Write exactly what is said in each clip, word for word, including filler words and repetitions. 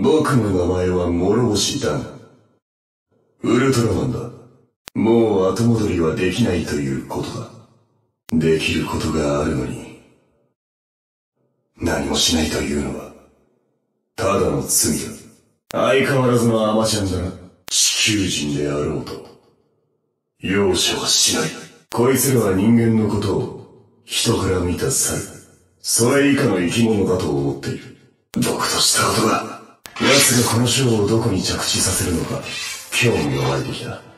僕の名前は諸星ダン。ウルトラマンだ。もう後戻りはできないということだ。できることがあるのに、何もしないというのは、ただの罪だ。相変わらずのアマちゃんだな。地球人であろうと、容赦はしない。こいつらは人間のことを、人から見た猿、それ以下の生き物だと思っている。僕としたことが、奴がこのショーをどこに着地させるのか、興味が湧いてきた。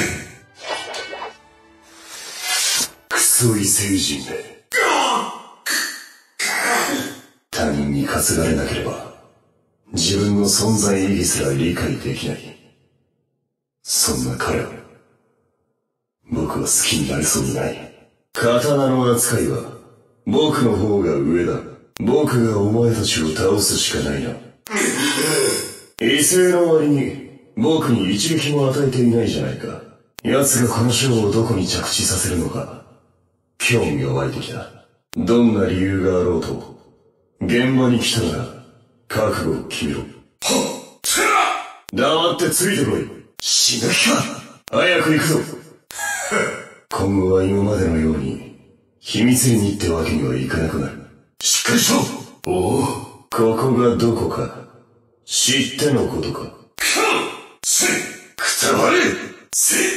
クソ異星人め。他人に担がれなければ、自分の存在意義すら理解できない。そんな彼を、僕は好きになれそうにない。刀の扱いは、僕の方が上だ。僕がお前たちを倒すしかないな。異性の割に、僕に一撃も与えていないじゃないか。奴がこのショーをどこに着地させるのか、興味が湧いてきた。どんな理由があろうと、現場に来たなら、覚悟を決めろ。はっ、つら！黙ってついてこい。死ぬ気か。早く行くぞ。今後は今までのように、秘密裏にってわけにはいかなくなる。しっかりしろ！おお、ここがどこか、知ってのことか。くっ！せ！くたばれ！せ！